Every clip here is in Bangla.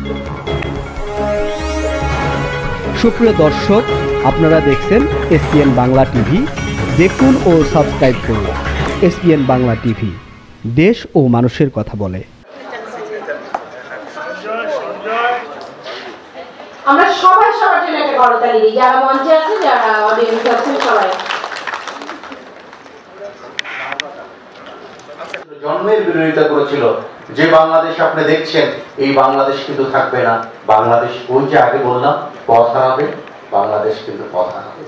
সুপ্রিয় দর্শক, আপনারা দেখছেন এসপিএন বাংলা টিভি। দেখুন ও সাবস্ক্রাইব করুন এসপিএন বাংলা টিভি, দেশ ও মানুষের কথা বলে। আমরা সবাই সবার জন্য একটা করতালি দিই, যারা মঞ্চে আছে, যারা অডিয়েন্সে আছেন, সবাই। জন্মের বিরোধিতা করেছিল যে বাংলাদেশ আপনি দেখছেন, এই বাংলাদেশ কিন্তু থাকবে না। বাংলাদেশ ওই যে আগে বললাম পথ হারাবে, বাংলাদেশ কিন্তু পথ হারাবে।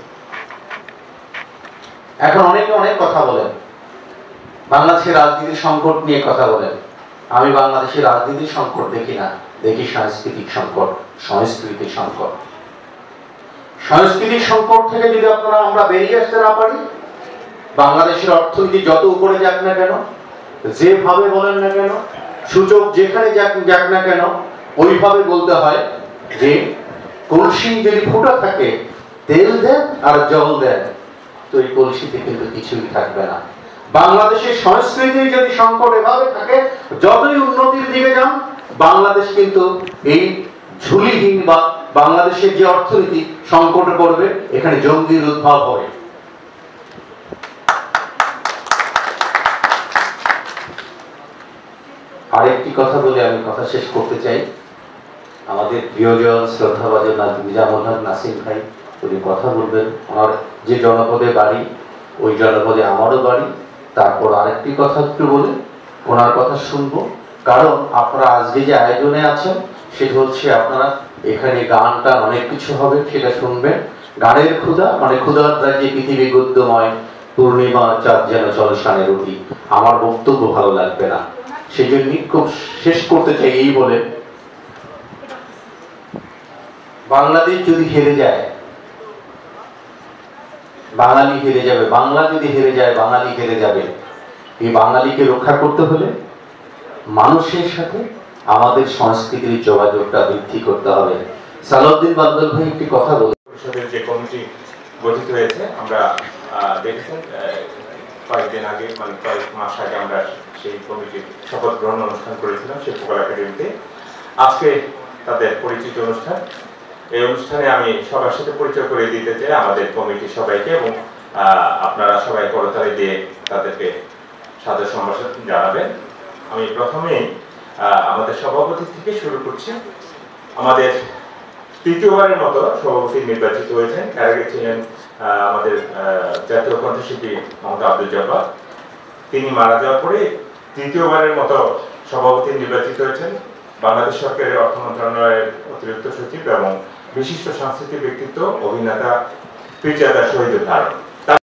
এখন অনেকে অনেক কথা বলেন, বাংলাদেশের রাজনীতির সংকট নিয়ে কথা বলেন। আমি বাংলাদেশের রাজনীতির সংকট দেখি না, দেখি সাংস্কৃতিক সংকট, সংস্কৃতির সংকট। সাংস্কৃতিক সংকট থেকে যদি আমরা বেরিয়ে আসতে না পারি, বাংলাদেশের অর্থনীতি যত উপরে যাক না কেন, যেভাবে বলেন না কেন, সূচক যেখানে যাক না কেন, ওইভাবে বলতে হয় যে কলসি যদি ফুটা থাকে, তেল দেন আর জল দেন, তো এই কলসিতে কিন্তু কিছুই থাকবে না। বাংলাদেশের সংস্কৃতির যদি সংকট এভাবে থাকে, যতই উন্নতির দিকে যান, বাংলাদেশ কিন্তু এই ঝুলিহীন বা বাংলাদেশের যে অর্থনীতি সংকটে পড়বে, এখানে জঙ্গির উদ্ভব হবে। আরেকটি কথা বলে আমি কথা শেষ করতে চাই। আমাদের প্রিয়জন শ্রদ্ধাভাজন নিজামুল হক নাসিম ভাই, উনি কথা বলবেন। আমার যে জনপদে বাড়ি, ওই জনপদে আমারও বাড়ি। তারপর আরেকটি কথা একটু বলে ওনার কথা শুনবো, কারণ আপনারা আজকে যে আয়োজনে আছেন সেটা হচ্ছে আপনারা এখানে গান টান অনেক কিছু হবে, সেটা শুনবেন। গানের ক্ষুধা মানে ক্ষুধার রাজ্যে পৃথিবী গদ্যময়, পূর্ণিমা চাঁদ যেন চলসানের অতি। আমার বক্তব্য ভালো লাগবে না, সেই জন্য খুব শেষ করতে চাই এই বলে, বাংলাদেশ যদি হেরে যায়, বাঙালি হেরে যাবে। বাংলা যদি হেরে যায়, বাঙালি হেরে যাবে। এই বাঙালিকে রক্ষা করতে হলে মানুষের সাথে আমাদের সংস্কৃতির যোগাযোগটা বৃদ্ধি করতে হবে। সালাউদ্দিন বান্দল ভাই একটি কথা বলে, পরিষদের যে কমিটি গঠিত হয়েছে, আমরা দেখেছেন কয়েকদিন আগে, মানে কয়েক মাস আগে আমরা সেই কমিটির শপথ গ্রহণ অনুষ্ঠান করেছিলাম শিল্পকলা একাডেমিতে। আজকে তাদের পরিচিতি অনুষ্ঠান। এই অনুষ্ঠানে আমি সবার সাথে পরিচয় করে দিতে চাই আমাদের কমিটির সবাইকে, এবং আপনারা সবাই করতালি দিয়ে তাদেরকে সাদর সম্ভাষণ জানাবেন। আমি প্রথমেই আমাদের সভাপতি থেকে শুরু করছি। আমাদের তৃতীয়বারের মতো সভাপতি নির্বাচিত হয়েছেন। এর আগে ছিলেন আমাদের জাতীয় কণ্ঠশিল্পী মোহাম্মদ আব্দুল জব্বার। তিনি মারা যাওয়ার পরে তৃতীয়বারের মতো সভাপতি নির্বাচিত হয়েছেন বাংলাদেশ সরকারের অর্থ মন্ত্রণালয়ের অতিরিক্ত সচিব এবং বিশিষ্ট সাংস্কৃতিক ব্যক্তিত্ব অভিনেতা পীরজাদা শহীদুল আলম।